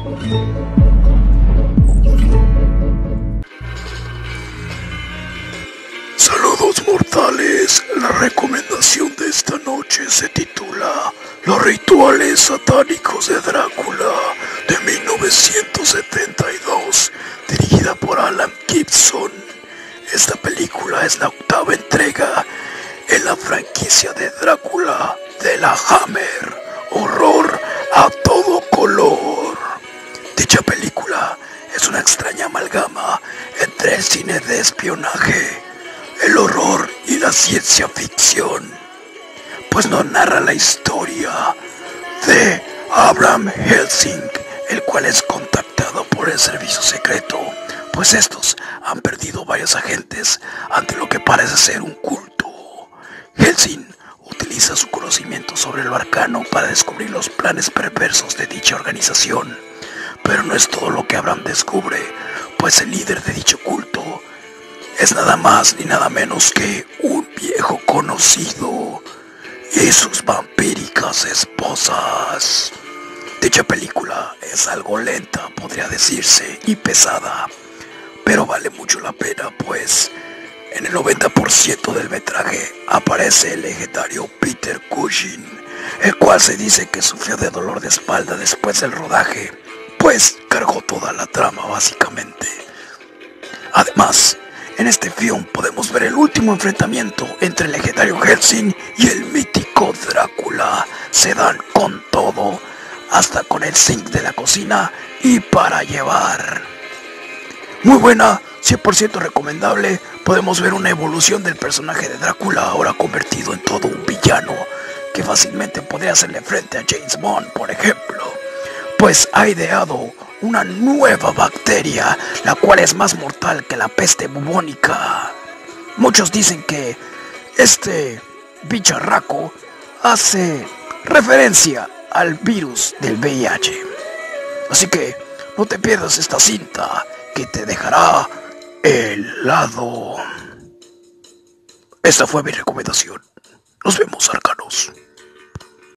Saludos mortales, la recomendación de esta noche se titula Los rituales satánicos de Drácula de 1972, dirigida por Alan Gibson. Esta película es la octava entrega en la franquicia de Drácula de la Hammer, horror a todo color. Dicha película es una extraña amalgama entre el cine de espionaje, el horror y la ciencia ficción, pues nos narra la historia de Abraham Helsing, el cual es contactado por el servicio secreto, pues estos han perdido varios agentes ante lo que parece ser un culto. Helsing utiliza su conocimiento sobre lo arcano para descubrir los planes perversos de dicha organización, pero no es todo lo que Abraham descubre, pues el líder de dicho culto es nada más ni nada menos que un viejo conocido y sus vampíricas esposas. Dicha película es algo lenta, podría decirse, y pesada, pero vale mucho la pena, pues en el 90% del metraje aparece el legendario Peter Cushing, el cual se dice que sufrió de dolor de espalda después del rodaje, pues cargó toda la trama básicamente. Además, en este film podemos ver el último enfrentamiento entre el legendario Helsing y el mítico Drácula. Se dan con todo, hasta con el zinc de la cocina y para llevar. Muy buena, 100% recomendable. Podemos ver una evolución del personaje de Drácula, ahora convertido en todo un villano, que fácilmente podría hacerle frente a James Bond, por ejemplo, pues ha ideado una nueva bacteria, la cual es más mortal que la peste bubónica. Muchos dicen que este bicharraco hace referencia al virus del VIH. Así que no te pierdas esta cinta que te dejará helado. Esta fue mi recomendación. Nos vemos, arcanos.